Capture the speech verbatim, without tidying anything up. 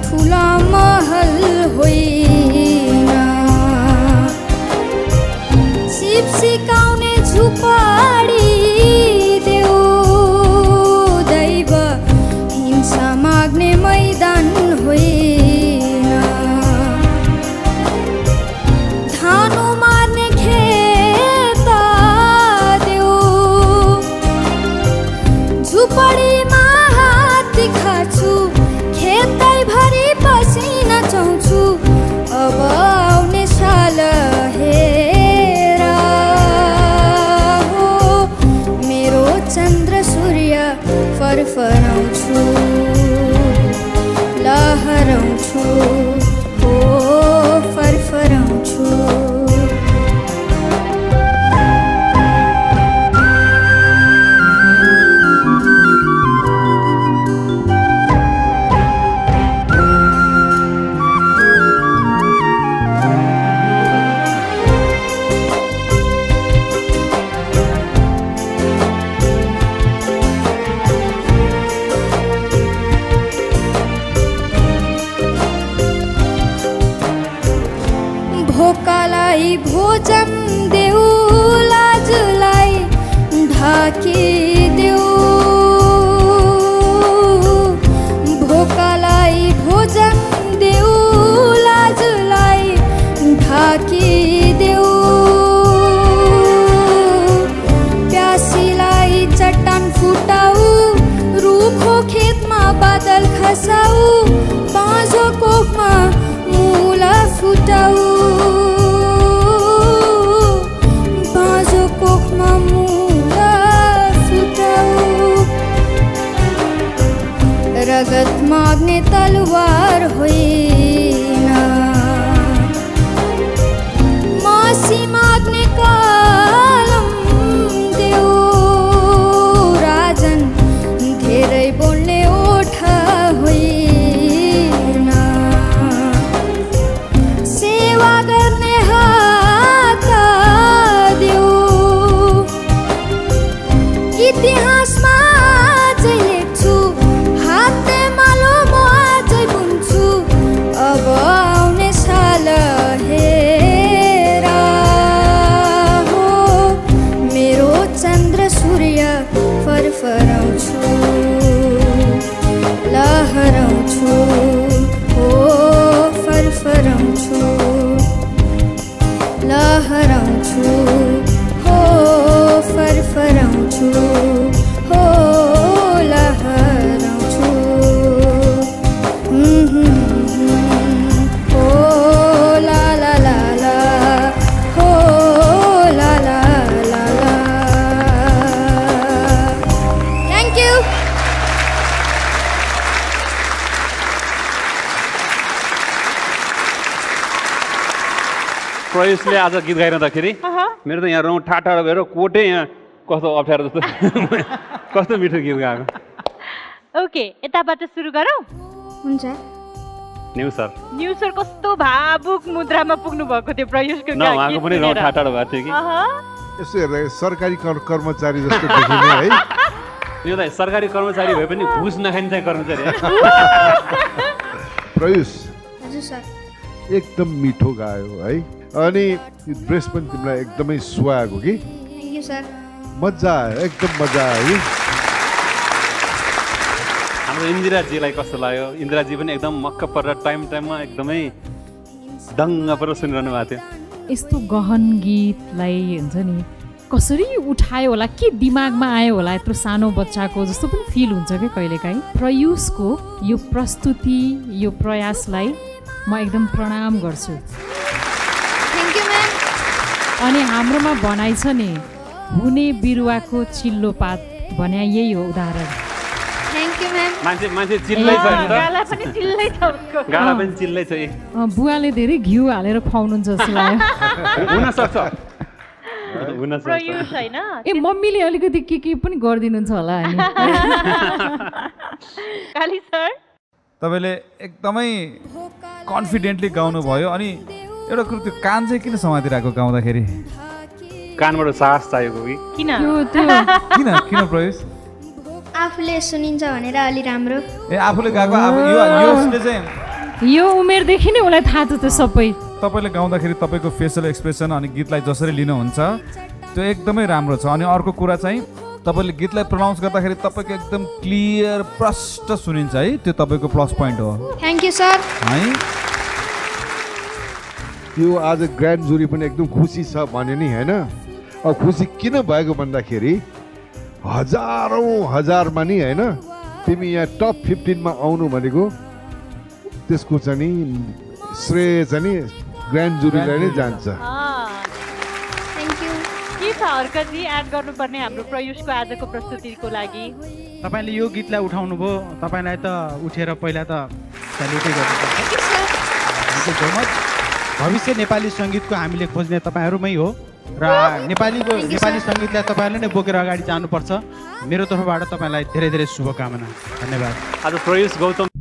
ठुला महल होइन सिप सिकाउने झुपडी देऊ दैव हिंसा माग्ने मैदान होइन धानु मार्ने खेत देऊ झुपडीमा हात देखाछु खेतैभरि पसिना चौछु अब आउने साल हेर हो मेरो चन्द्र सूर्य फरफराउँछु लहराउँछु हो फरफराउँछु भोकालाई भोजन देऊ लाजलाई ढाकिदेऊ भोकालाई भोजन देऊ लाजलाई ढाकिदेऊ प्यासीलाई चट्टान फुटाऊ रुखो खेतमा बादल खसाऊ बाँझो कोखमा मुला फुटाऊ रगत माग्ने तलवार होइन मासी माग्ने कलम देऊ राजन धेरै बोल्ने ओठ होइन सेवा गर्ने हात देऊ इतिहासमा आउने साल हेर हो मेरो चन्द्र सूर्य फरफराउँछु लहराउँछु हो फरफराउँछु लहराउँछु हो फरफराउँछु हो लहराउँछु प्रयुषले आज गीत गाइरहँदाखेरि मेरो त यहाँ रौँ ठाटा भएर कोटै यहाँ कस्तो अप्ठ्यारो जस्तो कस्तो मिठो गीत गाएको ओके यताबाट सुरु गरौँ हुन्छ न्यू सर न्यू सर कस्तो भावुक मुद्रामा पुग्नु भएको थियो प्रयुषको न उहाँको पनि रौँ ठाटा भएको थियो कि यसो हेर्दा सरकारी कर्मचारी जस्तो देखिने है यो त सरकारी कर्मचारी भए पनि घुस नखाने चाहिँ कर्मचारी प्रयुष हजुर सर एकदम मिठो गायो है अनि ड्रेस पनि तिमीलाई एकदमै सुहाएको कि थ्याङ्क यू सर मजा आयो एकदम मजा आयो हाम्रो इन्दिराजीलाई कस्तो लाग्यो इन्दिराजी पनि एकदम मक्क परेर टाइम टाइममा एकदमै दङ्ग परेर सुनिरहनु भएको थियो यस्तो गहन गीतलाई हुन्छ नि कसरी उठायो होला के दिमागमा आयो होला यत्रो सानो बच्चाको जस्तो पनि फिल हुन्छ कि कहिलेकाहीँ प्रयुषको यो प्रस्तुति यो प्रयासलाई म एकदम प्रणाम गर्छु थ्याङ्क यू म्याम अनि हाम्रोमा भनाइ छ नि हुने बिरुवाको चिल्लो पात भने यही हो उदाहरण थ्याङ्क यू म्याम मान्छे मान्छे चिल्लै छ नि त गाला पनि चिल्लै छ उसको गाला पनि चिल्लै छ बुवाले धेरै घिउ हालेर खुवाउनुहुन्छ जस्तो लाग्यो हुन सक्छ प्रयुष हैन ए मम्मीले अलिकति के के पनि गरिदिनुहुन्छ होला अनि काली सर तपाईले एकदमै कन्फिडेन्टली गाउनु भयो अनि एउटा कुरो त्यो कान चाहिँ किन समातिरहेको गाउँदाखेरि कानबाट साहस चाहिएको कि किन किन किन प्रयुष आफूले सुनिन्छ भनेर अलि राम्रो ए आफूले गाएको अब यो योले चाहिँ यो उमेरदेखि नै उसलाई थाहा छ त्यो सबै। तपाईँले गाउँदाखेरि तपाईँको फेसियल एक्सप्रेसन अनि गीतलाई जसरी लिनुहुन्छ त्यो एकदमै राम्रो छ। अनि अर्को कुरा चाहिँ तपाईँले गीतलाई प्रनाउन्स गर्दाखेरि तपाईँको एकदम क्लियर प्रष्ट सुनिन्छ है, त्यो तपाईँको प्लस पोइन्ट हो। Thank you sir. है यो आज ग्रान्ड जुरी पनि एकदम खुसी छ भने नि होइन। अब खुसी किन भएको भन्दाखेरि हजारौँ हजारमा नि होइन तिमी यहाँ टप फिफ्टिनमा आउनु भनेको त्यसको चाहिँ नि श्रेय चाहिँ नि ग्रान्ड जुरीलाई नै जान्छ। Thank you. के छ हर्कजी एड गर्नुपर्ने हाम्रो प्रयुषको आजको प्रस्तुतिको लागि? तपाईँले यो गीतलाई उठाउनु भयो, तपाईँलाई त उठेर पहिला त सेल्युटै गर्नुपर्छ। Thank you sir. Thank you so much. भविष्य नेपाली सङ्गीतको हामीले खोज्ने तपाईँहरूमै हो र नेपालीको Thank you, नेपाली sir. सङ्गीतलाई तपाईँहरूले नै बोकेर अगाडि जानुपर्छ। मेरो तर्फबाट तपाईँलाई धेरै धेरै शुभकामना। धन्यवाद। आज प्रयुष गौतम